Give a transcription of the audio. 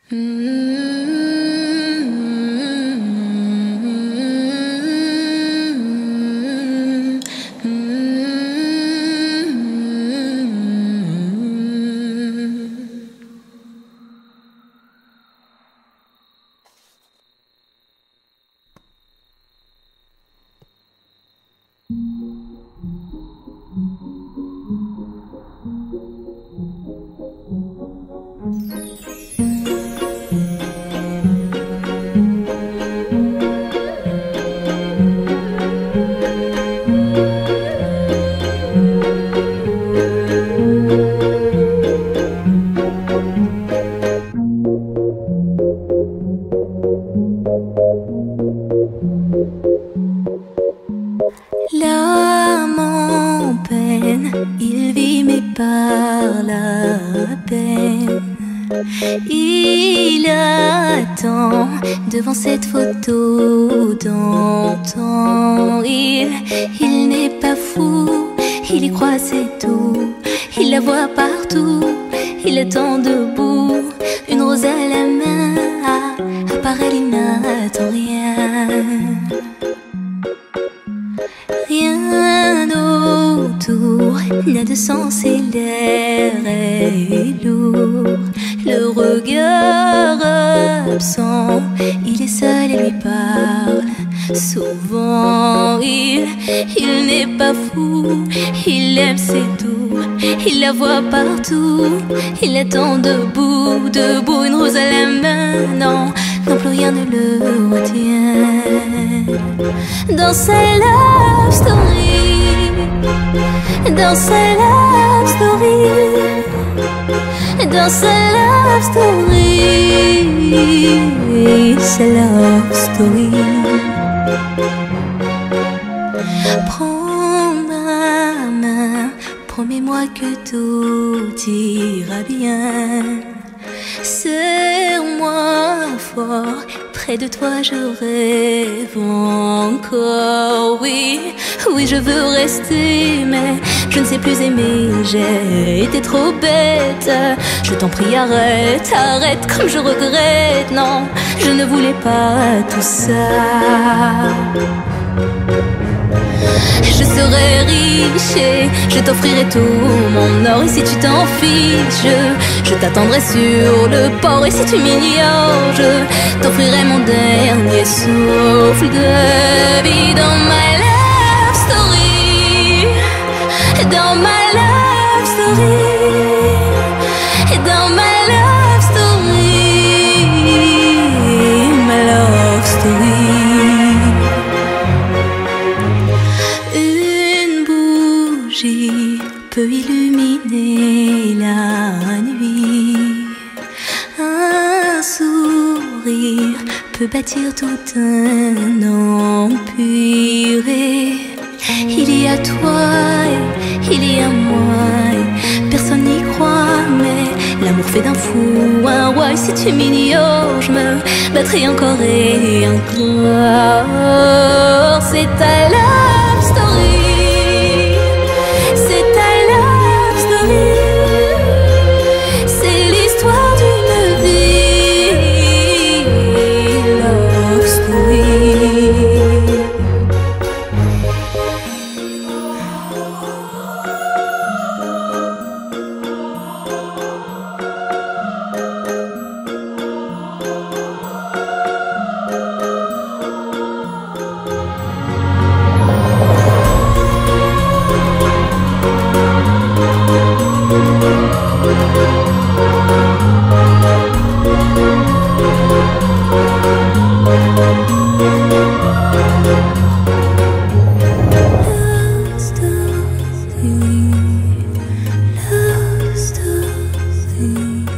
L'âme en peine, il vit mais par la peine. Il attend devant cette photo d'antan. Il n'est pas fou, il y croit c'est tout. Il la voit partout, il attend debout. Une rose à la main, à part elle il n'attend rien. Rien autour n'a de sens et l'air est lourd. Le regard absent, il est seul et lui parle souvent. Il n'est pas fou, il aime c'est tout. Il la voit partout, il attend debout, debout. Une rose à la main, non, non plus rien ne le retient. Dans sa love story, dans sa love story, dans sa love story, sa love story. Prends ma main, promets-moi que tout ira bien. Serre-moi fort, près de toi je rêve encore. Oui, oui je veux rester, mais je ne sais plus aimer. J'ai été trop bête, je t'en prie arrête, arrête comme je regrette. Non, je ne voulais pas tout ça. Je serai riche et je t'offrirai tout mon or. Et si tu t'en fiches, je t'attendrai sur le port. Et si tu m'ignores, je t'offrirai mon dernier souffle de vie. Dans ma love story, dans ma love story, dans ma love story, ma love story. Peut illuminer la nuit. Un sourire peut bâtir tout un empire. Il y a toi et il y a moi. Personne n'y croit, mais l'amour fait d'un fou un roi. Et si tu m'ignores, je me battrai encore et encore. C'est ta love story. C'est l'histoire d'une vie, love story. Love story.